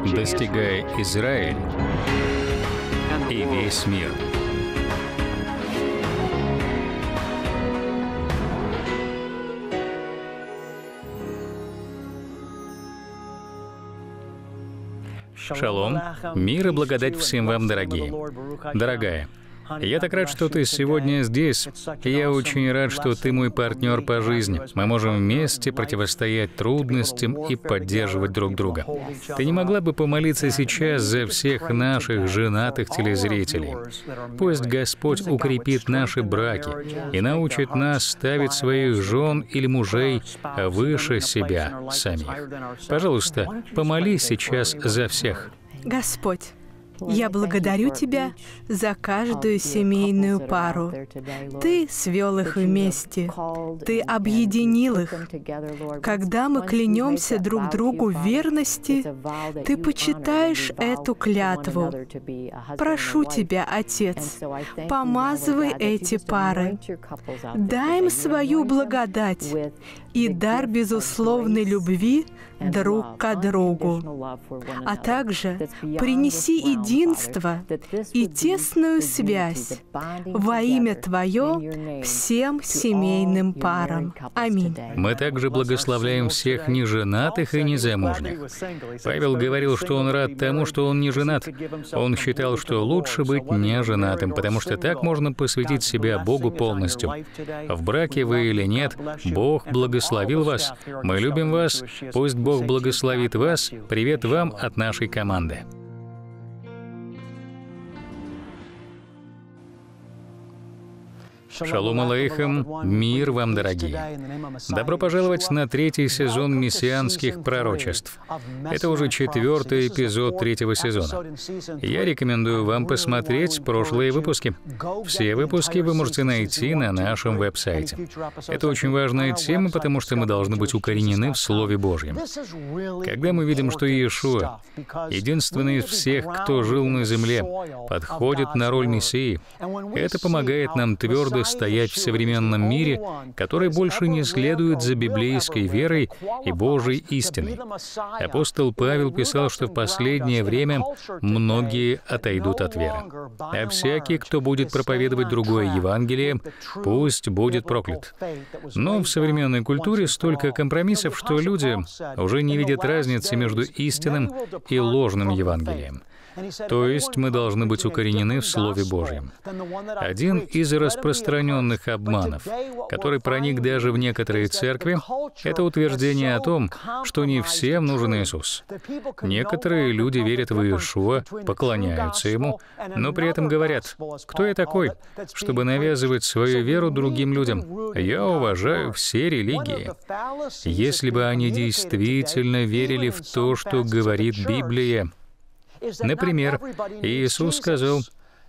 достигая Израиль и весь мир. Шалом, мир и благодать всем вам, дорогие. Дорогая, я так рад, что ты сегодня здесь. Я очень рад, что ты мой партнер по жизни. Мы можем вместе противостоять трудностям и поддерживать друг друга. Ты не могла бы помолиться сейчас за всех наших женатых телезрителей? Пусть Господь укрепит наши браки и научит нас ставить своих жен или мужей выше себя самих. Пожалуйста, помолись сейчас за всех. Господь, я благодарю Тебя за каждую семейную пару. Ты свел их вместе. Ты объединил их. Когда мы клянемся друг другу в верности, Ты почитаешь эту клятву. Прошу Тебя, Отец, помазывай эти пары. Дай им свою благодать и дар безусловной любви друг к другу, а также принеси единство и тесную связь во имя Твое всем семейным парам. Аминь. Мы также благословляем всех неженатых и незамужних. Павел говорил, что он рад тому, что он не женат. Он считал, что лучше быть неженатым, потому что так можно посвятить себя Богу полностью. В браке вы или нет, Бог благословил вас. Мы любим вас. Пусть Бог благословит вас. Привет вам от нашей команды. Шалом алейхем, мир вам, дорогие. Добро пожаловать на 3-й сезон мессианских пророчеств. Это уже 4-й эпизод 3-го сезона. Я рекомендую вам посмотреть прошлые выпуски. Все выпуски вы можете найти на нашем веб-сайте. Это очень важная тема, потому что мы должны быть укоренены в Слове Божьем. Когда мы видим, что Иешуа, единственный из всех, кто жил на земле, подходит на роль Мессии, это помогает нам твердо стоять в современном мире, который больше не следует за библейской верой и Божьей истиной. Апостол Павел писал, что в последнее время многие отойдут от веры. А всякий, кто будет проповедовать другое Евангелие, пусть будет проклят. Но в современной культуре столько компромиссов, что люди уже не видят разницы между истинным и ложным Евангелием. То есть мы должны быть укоренены в Слове Божьем. Один из распространенных обманов, который проник даже в некоторые церкви, это утверждение о том, что не всем нужен Иисус. Некоторые люди верят в Иешуа, поклоняются Ему, но при этом говорят: «Кто я такой, чтобы навязывать свою веру другим людям? Я уважаю все религии». Если бы они действительно верили в то, что говорит Библия, например, Иисус сказал: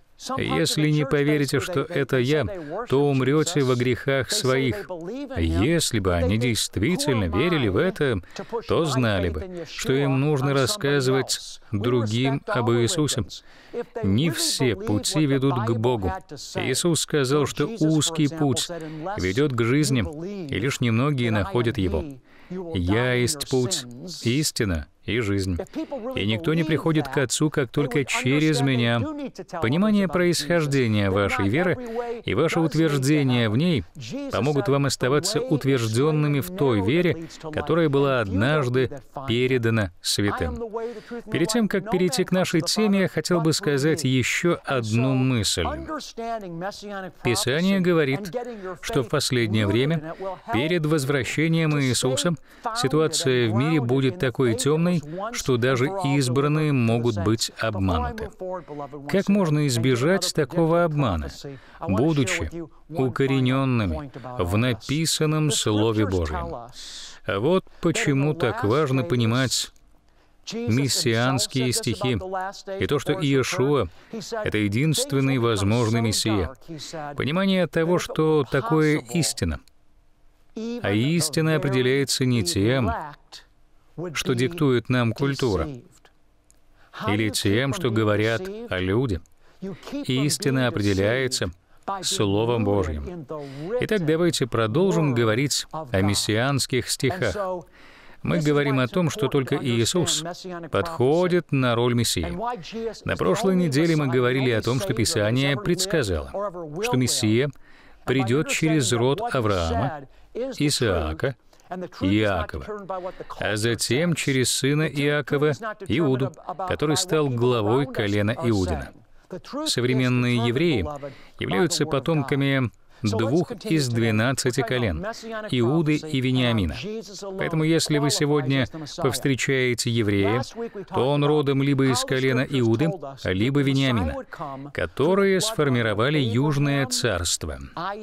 «Если не поверите, что это Я, то умрете во грехах своих». Если бы они действительно верили в это, то знали бы, что им нужно рассказывать другим об Иисусе. Не все пути ведут к Богу. Иисус сказал, что узкий путь ведет к жизни, и лишь немногие находят его. «Я есть путь, истина и жизнь. И никто не приходит к Отцу, как только через Меня». Понимание происхождения вашей веры и ваше утверждение в ней помогут вам оставаться утвержденными в той вере, которая была однажды передана святым. Перед тем, как перейти к нашей теме, я хотел бы сказать еще одну мысль. Писание говорит, что в последнее время, перед возвращением Иисуса, ситуация в мире будет такой темной, что даже избранные могут быть обмануты. Как можно избежать такого обмана, будучи укорененными в написанном Слове Божьем? Вот почему так важно понимать мессианские стихи и то, что Иешуа — это единственный возможный Мессия. Понимание того, что такое истина. А истина определяется не тем, что диктует нам культура, или тем, что говорят люди. Истина определяется Словом Божьим. Итак, давайте продолжим говорить о мессианских стихах. Мы говорим о том, что только Иисус подходит на роль Мессии. На прошлой неделе мы говорили о том, что Писание предсказало, что Мессия придет через род Авраама, Исаака и Иакова, а затем через сына Иакова, Иуду, который стал главой колена Иудина. Современные евреи являются потомками 2 из 12 колен — Иуды и Вениамина. Поэтому если вы сегодня повстречаете еврея, то он родом либо из колена Иуды, либо Вениамина, которые сформировали Южное царство.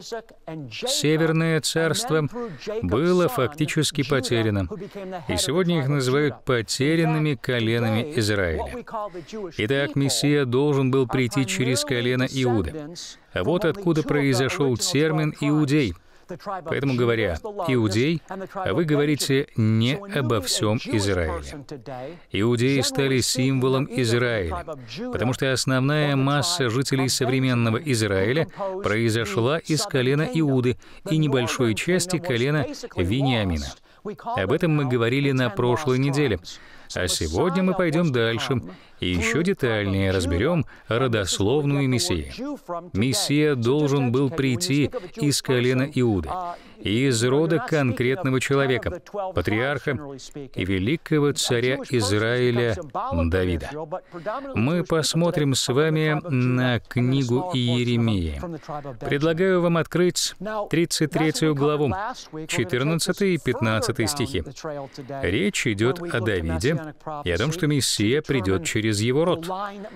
Северное царство было фактически потеряно, и сегодня их называют потерянными коленами Израиля. Итак, Мессия должен был прийти через колено Иуды. А вот откуда произошел термин «иудей». Поэтому, говоря «иудей», вы говорите не обо всем Израиле. Иудеи стали символом Израиля, потому что основная масса жителей современного Израиля произошла из колена Иуды и небольшой части колена Вениамина. Об этом мы говорили на прошлой неделе. А сегодня мы пойдем дальше и еще детальнее разберем родословную Мессии. Мессия должен был прийти из колена Иуды, из рода конкретного человека, патриарха и великого царя Израиля Давида. Мы посмотрим с вами на книгу Иеремии. Предлагаю вам открыть 33 главу, 14 и 15 стихи. Речь идет о Давиде и о том, что Мессия придет через его род.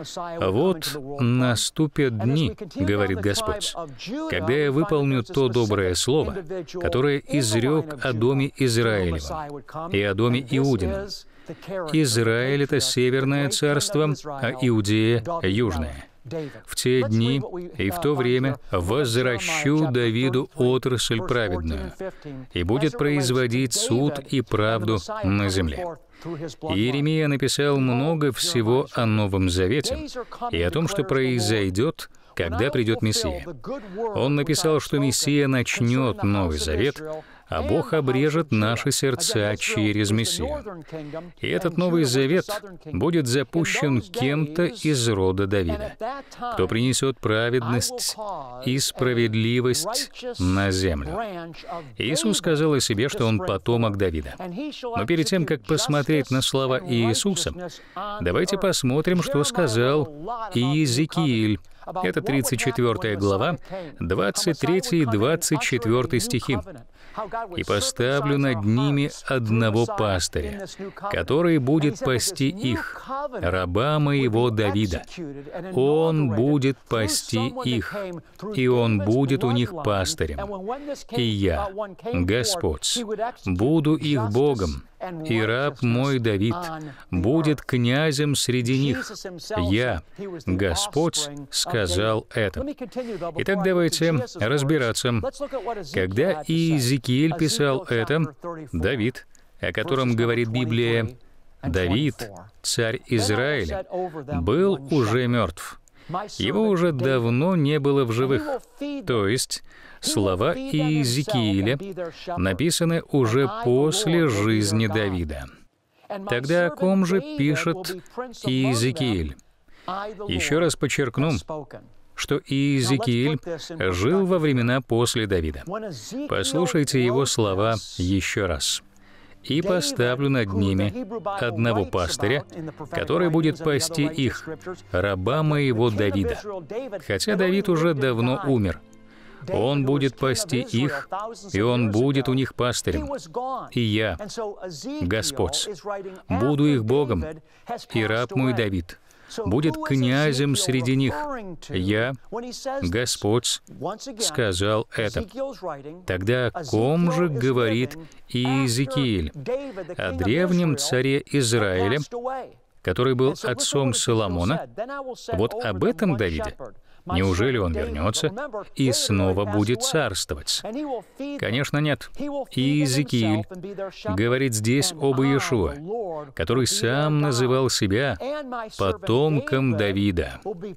«Вот наступят дни, — говорит Господь, — когда я выполню то доброе слово, которое изрек о доме Израилевом и о доме Иудином. Израиль — это северное царство, а Иудея — южное. В те дни и в то время возвращу Давиду отрасль праведную, и будет производить суд и правду на земле». Иеремия написал много всего о Новом Завете и о том, что произойдет, когда придет Мессия. Он написал, что Мессия начнет Новый Завет, а Бог обрежет наши сердца через Мессию. И этот Новый Завет будет запущен кем-то из рода Давида, кто принесет праведность и справедливость на землю. Иисус сказал о себе, что Он потомок Давида. Но перед тем, как посмотреть на слова Иисуса, давайте посмотрим, что сказал Иезекииль. Это 34 глава, 23 и 24 стихи. «И поставлю над ними одного пастыря, который будет пасти их, раба моего Давида. Он будет пасти их, и он будет у них пастырем. И я, Господь, буду их Богом, и раб мой Давид будет князем среди них. Я, Господь, сказал это». Итак, давайте разбираться. Когда Иезекииль писал это, Давид, о котором говорит Библия, Давид, царь Израиля, был уже мертв. Его уже давно не было в живых. То есть слова Иезекииля написаны уже после жизни Давида. Тогда о ком же пишет Иезекииль? Еще раз подчеркну, что Иезекииль жил во времена после Давида. Послушайте его слова еще раз. «И поставлю над ними одного пастыря, который будет пасти их, раба моего Давида». Хотя Давид уже давно умер. Он будет пасти их, и он будет у них пастырем. И я, Господь, буду их Богом, и раб мой Давид будет князем среди них. Я, Господь, сказал это. Тогда о ком же говорит Иезекииль? О древнем царе Израиля, который был отцом Соломона? Вот об этом Давиде Неужели он вернется и снова будет царствовать? Конечно, нет. И Иезекииль говорит здесь об Иешуа, который сам называл себя потомком Давида.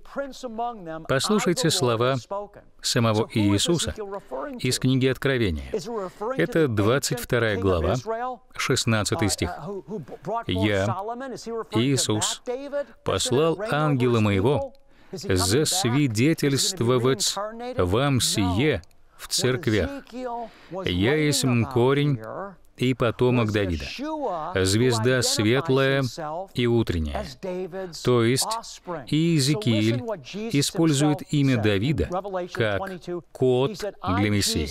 Послушайте слова самого Иисуса из книги Откровения. Это 22 глава, 16 стих. «Я, Иисус, послал ангела моего засвидетельствовать вам сие в церквях. Я есть корень и потомок Давида, звезда светлая и утренняя». То есть Иезекииль использует имя Давида как код для Мессии.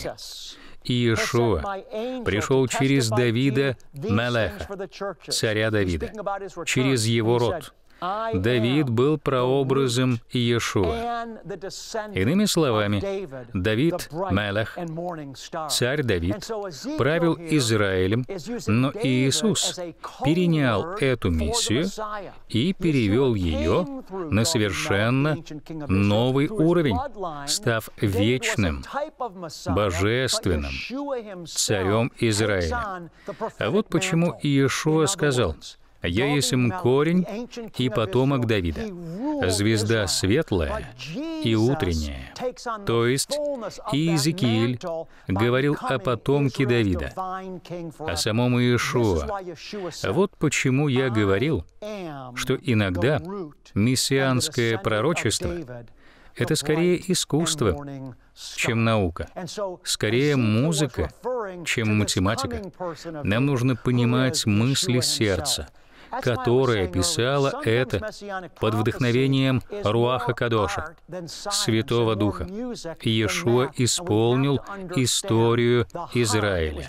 Иешуа пришел через Давида Мелеха, царя Давида, через его род. Давид был прообразом Иешуа. Иными словами, Давид Мелех, царь Давид, правил Израилем, но Иисус перенял эту миссию и перевел ее на совершенно новый уровень, став вечным, божественным царем Израиля. А вот почему Иешуа сказал: «Я есть корень и потомок Давида, звезда светлая и утренняя». То есть Иезекииль говорил о потомке Давида, о самом Иешуа. Вот почему я говорил, что иногда мессианское пророчество — это скорее искусство, чем наука, скорее музыка, чем математика. Нам нужно понимать мысли сердца, которая писала это под вдохновением Руаха Кадоша, Святого Духа. Иешуа исполнил историю Израиля.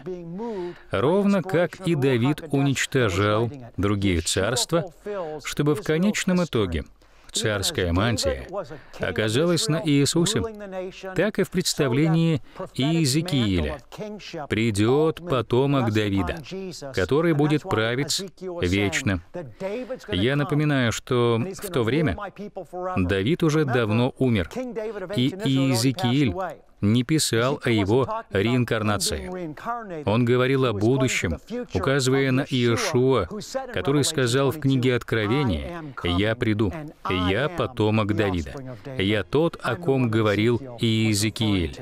Ровно как и Давид уничтожал другие царства, чтобы в конечном итоге царская мантия оказалась на Иисусе, так и в представлении Иезекииля придет потомок Давида, который будет править вечно. Я напоминаю, что в то время Давид уже давно умер, и Иезекииль не писал о его реинкарнации. Он говорил о будущем, указывая на Иешуа, который сказал в книге Откровения: «Я приду, я потомок Давида, я тот, о ком говорил Иезекииль».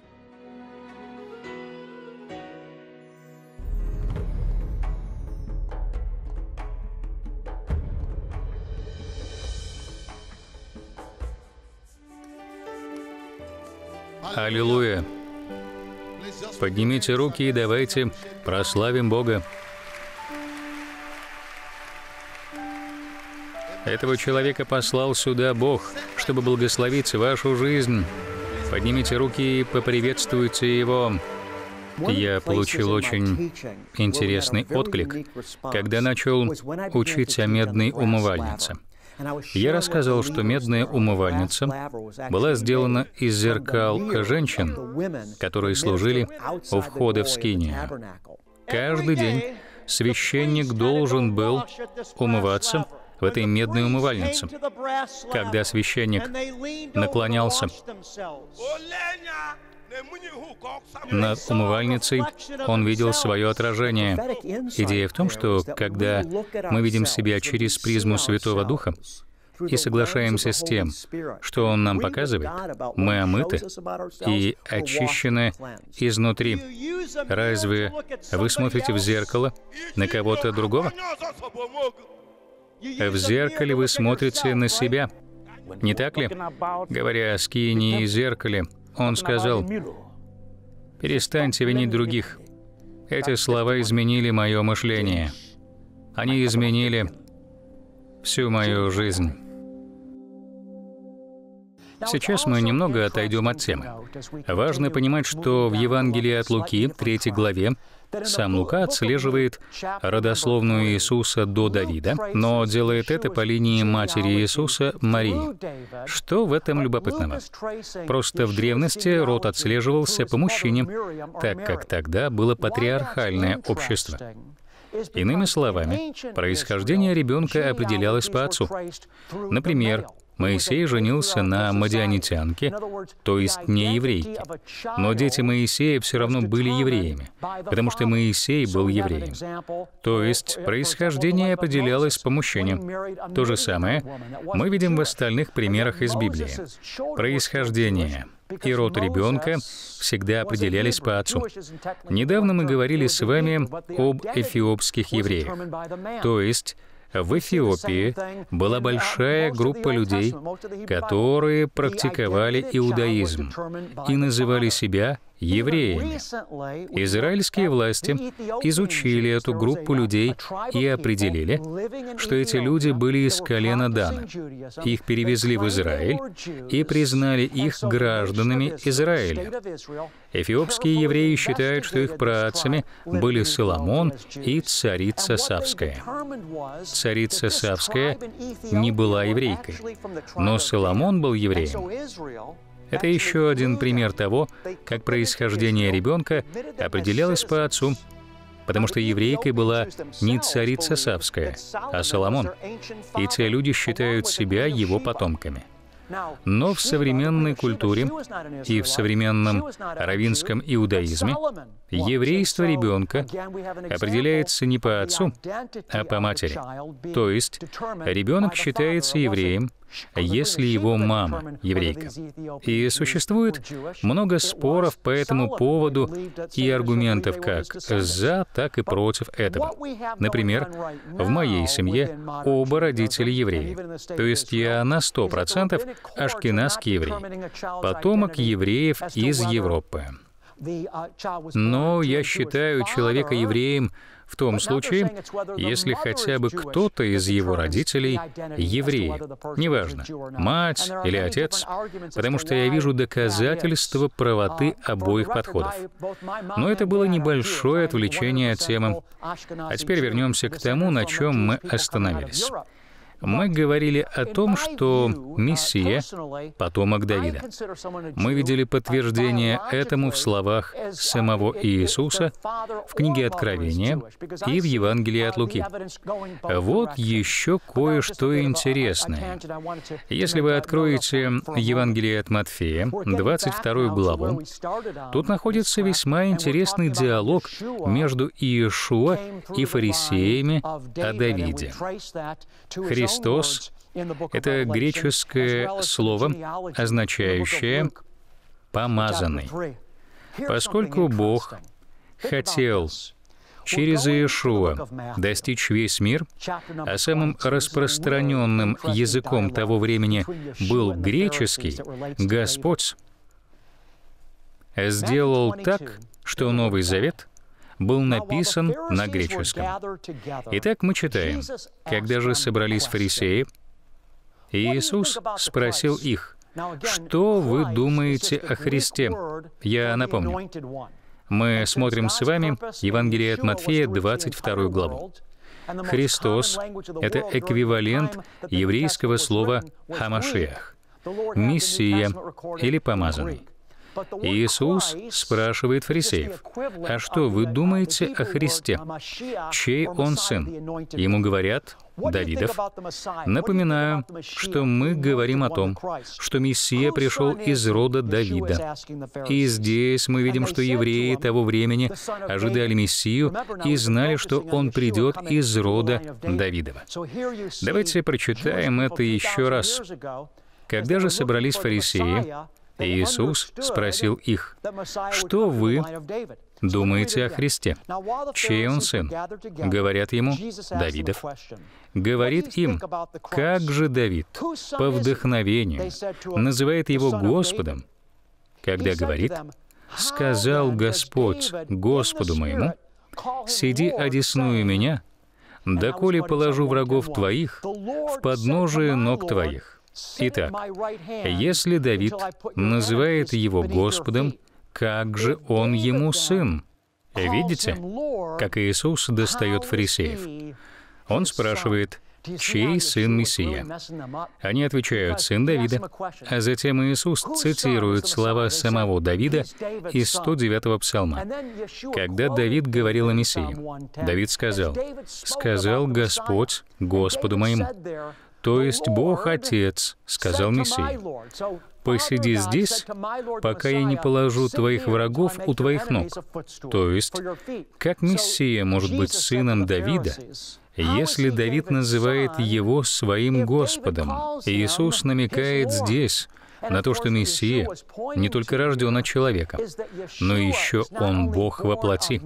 Аллилуйя! Поднимите руки и давайте прославим Бога. Этого человека послал сюда Бог, чтобы благословить вашу жизнь. Поднимите руки и поприветствуйте Его. Я получил очень интересный отклик, когда начал учить о медной умывальнице. Я рассказал, что медная умывальница была сделана из зеркал женщин, которые служили у входа в скинию. Каждый день священник должен был умываться в этой медной умывальнице. Когда священник наклонялся над умывальницей, он видел свое отражение. Идея в том, что когда мы видим себя через призму Святого Духа и соглашаемся с тем, что Он нам показывает, мы омыты и очищены изнутри. Разве вы смотрите в зеркало на кого-то другого? В зеркале вы смотрите на себя, не так ли? Говоря о скинии и зеркале, он сказал: «Перестаньте винить других». Эти слова изменили мое мышление. Они изменили всю мою жизнь. Сейчас мы немного отойдем от темы. Важно понимать, что в Евангелии от Луки, 3 главе, сам Лука отслеживает родословную Иисуса до Давида, но делает это по линии матери Иисуса, Марии. Что в этом любопытного? Просто в древности род отслеживался по мужчине, так как тогда было патриархальное общество. Иными словами, происхождение ребенка определялось по отцу. Например, Моисей женился на мадианитянке, то есть не еврейке. Но дети Моисея все равно были евреями, потому что Моисей был евреем. То есть происхождение определялось по мужчине. То же самое мы видим в остальных примерах из Библии. Происхождение и род ребенка всегда определялись по отцу. Недавно мы говорили с вами об эфиопских евреях. То есть в Эфиопии была большая группа людей, которые практиковали иудаизм и называли себя евреями. Израильские власти изучили эту группу людей и определили, что эти люди были из колена Дана. Их перевезли в Израиль и признали их гражданами Израиля. Эфиопские евреи считают, что их праотцами были Соломон и царица Савская. Царица Савская не была еврейкой, но Соломон был евреем. Это еще один пример того, как происхождение ребенка определялось по отцу, потому что еврейкой была не царица Савская, а Соломон, и те люди считают себя его потомками. Но в современной культуре и в современном раввинском иудаизме еврейство ребенка определяется не по отцу, а по матери. То есть ребенок считается евреем, если его мама еврейка. И существует много споров по этому поводу и аргументов как за, так и против этого. Например, в моей семье оба родители евреи. То есть я на 100% ашкеназский еврей, потомок евреев из Европы. Но я считаю человека евреем в том случае, если хотя бы кто-то из его родителей еврей, неважно, мать или отец, потому что я вижу доказательства правоты обоих подходов. Но это было небольшое отвлечение от темы. А теперь вернемся к тому, на чем мы остановились. Мы говорили о том, что Мессия — потомок Давида. Мы видели подтверждение этому в словах самого Иисуса в книге Откровения и в Евангелии от Луки. Вот еще кое-что интересное. Если вы откроете Евангелие от Матфея, 22 главу, тут находится весьма интересный диалог между Иешуа и фарисеями о Давиде. Христос — это греческое слово, означающее «помазанный». Поскольку Бог хотел через Иешуа достичь весь мир, а самым распространенным языком того времени был греческий, Господь сделал так, что Новый Завет был написан на греческом. Итак, мы читаем: «Когда же собрались фарисеи, Иисус спросил их: что вы думаете о Христе?» Я напомню. Мы смотрим с вами Евангелие от Матфея, 22 главу. Христос — это эквивалент еврейского слова «хамашиах», «мессия» или «помазанный». Иисус спрашивает фарисеев: «А что вы думаете о Христе? Чей он сын?» Ему говорят: «Давидов». Напоминаю, что мы говорим о том, что Мессия пришел из рода Давида. И здесь мы видим, что евреи того времени ожидали Мессию и знали, что он придет из рода Давидова. Давайте прочитаем это еще раз. «Когда же собрались фарисеи, Иисус спросил их: что вы думаете о Христе? Чей он сын?» Говорят ему: «Давидов». Говорит им: как же Давид по вдохновению называет его Господом, когда говорит: «Сказал Господь Господу моему: сиди одесную меня, доколе положу врагов твоих в подножие ног твоих». Итак, если Давид называет его Господом, как же он ему сын? Видите, как Иисус достает фарисеев? Он спрашивает: чей сын Мессия? Они отвечают: сын Давида. А затем Иисус цитирует слова самого Давида из 109-го псалма. Когда Давид говорил о Мессии, Давид сказал: «Сказал Господь Господу моему». То есть Бог Отец сказал Мессии: «Посиди здесь, пока я не положу твоих врагов у твоих ног». То есть, как Мессия может быть сыном Давида, если Давид называет его своим Господом? Иисус намекает здесь на то, что Мессия не только рожден от человека, но еще Он Бог во плоти.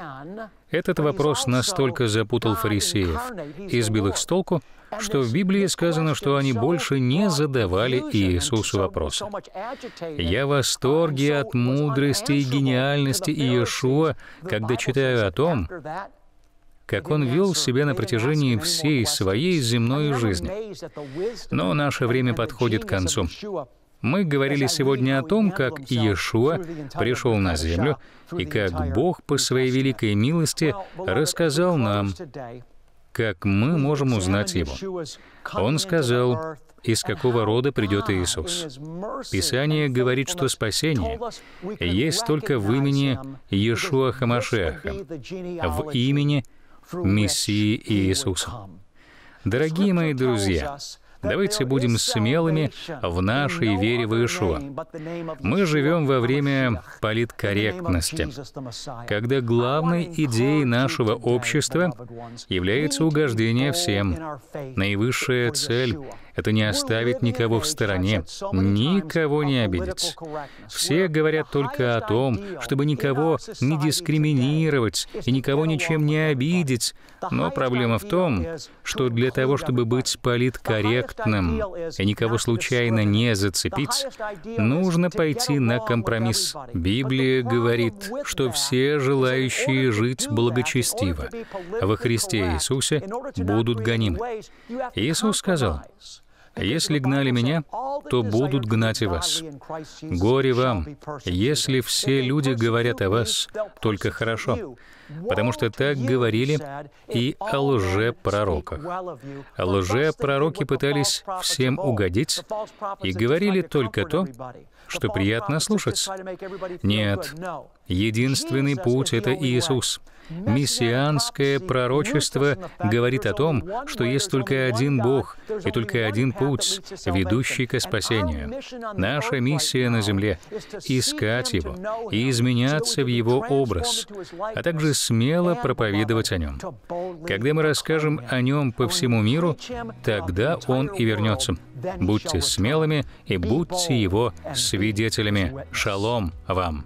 Этот вопрос настолько запутал фарисеев и сбил их с толку, что в Библии сказано, что они больше не задавали Иисусу вопросы. Я в восторге от мудрости и гениальности Иешуа, когда читаю о том, как Он вел себя на протяжении всей своей земной жизни. Но наше время подходит к концу. Мы говорили сегодня о том, как Иешуа пришел на землю и как Бог по своей великой милости рассказал нам, как мы можем узнать Его. Он сказал, из какого рода придет Иисус. Писание говорит, что спасение есть только в имени Иешуа Хамашиаха, в имени Мессии Иисуса. Дорогие мои друзья, давайте будем смелыми в нашей вере в Иешуа. Мы живем во время политкорректности, когда главной идеей нашего общества является угождение всем. Наивысшая цель — это не оставить никого в стороне, никого не обидеть. Все говорят только о том, чтобы никого не дискриминировать и никого ничем не обидеть. Но проблема в том, что для того, чтобы быть политкорректным и никого случайно не зацепить, нужно пойти на компромисс. Библия говорит, что все желающие жить благочестиво во Христе Иисусе будут гонимы. Иисус сказал: «Если гнали Меня, то будут гнать и вас. Горе вам, если все люди говорят о вас только хорошо, потому что так говорили и о лжепророках. Лжепророки пытались всем угодить и говорили только то, что приятно слушать. Нет, единственный путь — это Иисус. Мессианское пророчество говорит о том, что есть только один Бог и только один путь, ведущий к спасению. Наша миссия на земле — искать Его и изменяться в Его образ, а также смело проповедовать о Нем. Когда мы расскажем о Нем по всему миру, тогда Он и вернется. Будьте смелыми и будьте Его свидетелями. Шалом вам!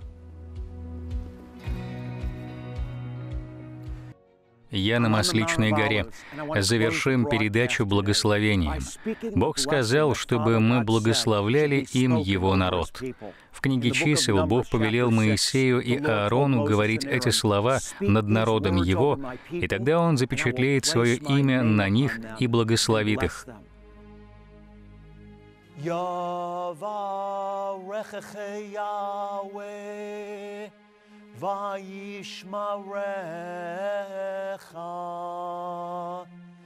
Я на Масличной горе. Завершим передачу благословением. Бог сказал, чтобы мы благословляли им Его народ. В книге Чисел Бог повелел Моисею и Аарону говорить эти слова над народом Его, и тогда Он запечатлеет свое имя на них и благословит их. Vayishmarecha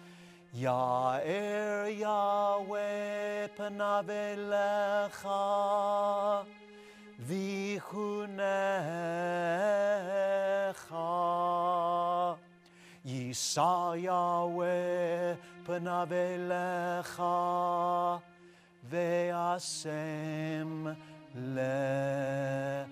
Ya'er Yahweh panav elecha Vichunecha Yisa Yahweh panav elecha Ve'asem lecha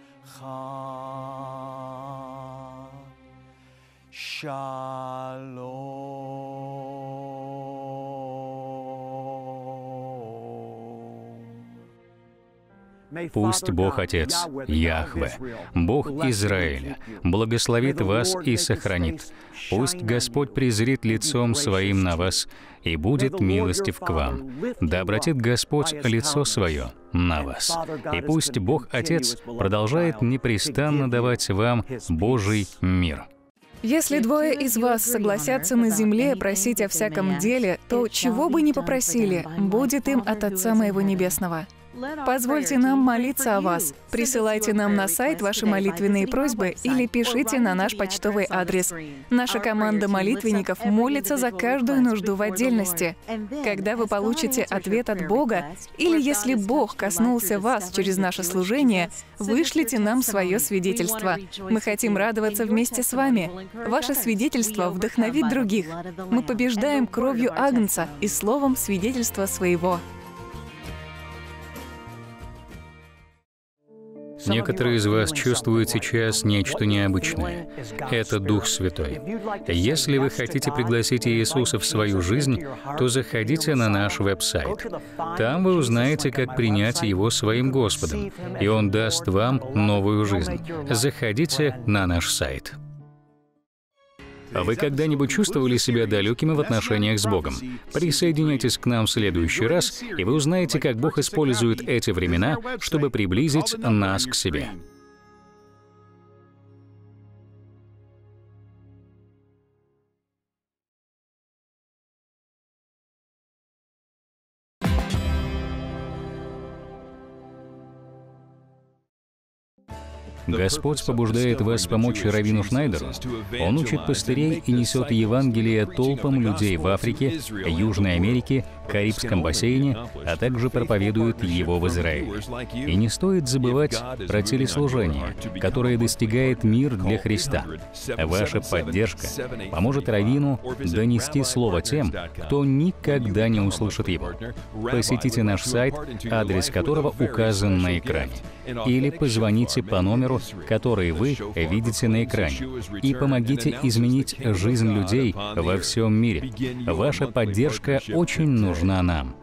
Пусть Бог Отец, Яхве, Бог Израиля, благословит вас и сохранит. Пусть Господь презрит лицом Своим на вас и будет милостив к вам. Да обратит Господь лицо Свое на вас. И пусть Бог Отец продолжает непрестанно давать вам Божий мир. Если двое из вас согласятся на земле просить о всяком деле, то чего бы ни попросили, будет им от Отца Моего Небесного. Позвольте нам молиться о вас. Присылайте нам на сайт ваши молитвенные просьбы или пишите на наш почтовый адрес. Наша команда молитвенников молится за каждую нужду в отдельности. Когда вы получите ответ от Бога, или если Бог коснулся вас через наше служение, вышлите нам свое свидетельство. Мы хотим радоваться вместе с вами. Ваше свидетельство вдохновит других. Мы побеждаем кровью Агнца и словом свидетельства своего. Некоторые из вас чувствуют сейчас нечто необычное. Это Дух Святой. Если вы хотите пригласить Иисуса в свою жизнь, то заходите на наш веб-сайт. Там вы узнаете, как принять Его своим Господом, и Он даст вам новую жизнь. Заходите на наш сайт. Вы когда-нибудь чувствовали себя далекими в отношениях с Богом? Присоединяйтесь к нам в следующий раз, и вы узнаете, как Бог использует эти времена, чтобы приблизить нас к себе. Господь побуждает вас помочь раввину Шнайдеру. Он учит пастырей и несет Евангелие толпам людей в Африке, Южной Америке, Карибском бассейне, а также проповедует его в Израиле. И не стоит забывать про телеслужение, которое достигает мир для Христа. Ваша поддержка поможет раввину донести слово тем, кто никогда не услышит его. Посетите наш сайт, адрес которого указан на экране, или позвоните по номеру, который вы видите на экране, и помогите изменить жизнь людей во всем мире. Ваша поддержка очень нужна нам.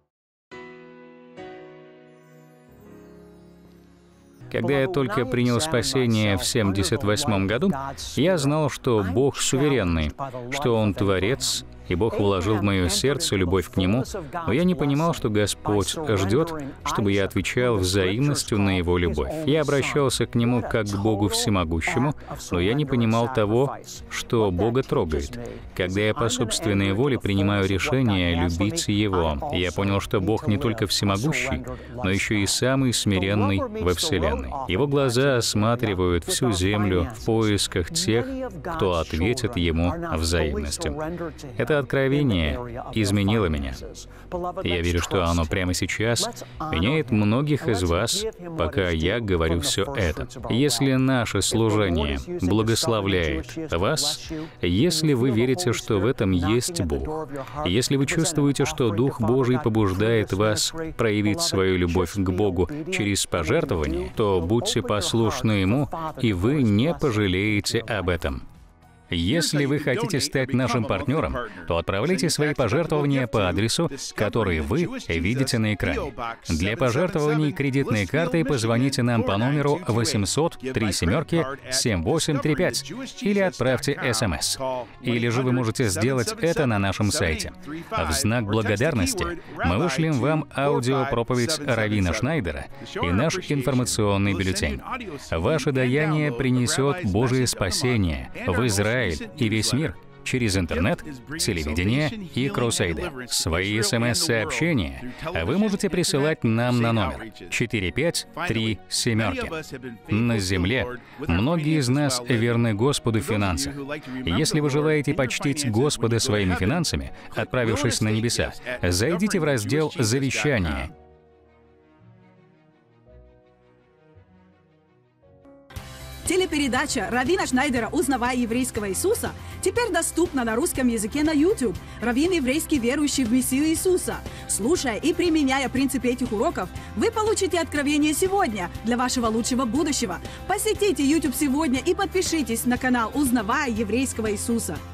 Когда я только принял спасение в 1978 году, я знал, что Бог суверенный, что Он Творец, и Бог вложил в мое сердце любовь к Нему, но я не понимал, что Господь ждет, чтобы я отвечал взаимностью на Его любовь. Я обращался к Нему как к Богу Всемогущему, но я не понимал того, что Бога трогает. Когда я по собственной воле принимаю решение любить Его, я понял, что Бог не только всемогущий, но еще и самый смиренный во Вселенной. Его глаза осматривают всю землю в поисках тех, кто ответит Ему взаимностью. Это откровение изменило меня. Я верю, что оно прямо сейчас меняет многих из вас, пока я говорю все это. Если наше служение благословляет вас, если вы верите, что в этом есть Бог, если вы чувствуете, что Дух Божий побуждает вас проявить свою любовь к Богу через пожертвование, то будьте послушны Ему, и вы не пожалеете об этом. Если вы хотите стать нашим партнером, то отправляйте свои пожертвования по адресу, который вы видите на экране. Для пожертвований кредитной картой позвоните нам по номеру 800-3-7835 или отправьте СМС. Или же вы можете сделать это на нашем сайте. В знак благодарности мы вышлем вам аудиопроповедь раввина Шнайдера и наш информационный бюллетень. Ваше даяние принесет Божие спасение в Израиль и весь мир через интернет, телевидение и крусейды. Свои СМС-сообщения вы можете присылать нам на номер 453-7. На земле многие из нас верны Господу в финансах. Если вы желаете почтить Господа своими финансами, отправившись на небеса, зайдите в раздел «Завещание». Телепередача раввина Шнайдера «Узнавая еврейского Иисуса» теперь доступна на русском языке на YouTube. Раввин еврейский, верующий в Мессию Иисуса. Слушая и применяя принципы этих уроков, вы получите откровение сегодня для вашего лучшего будущего. Посетите YouTube сегодня и подпишитесь на канал «Узнавая еврейского Иисуса».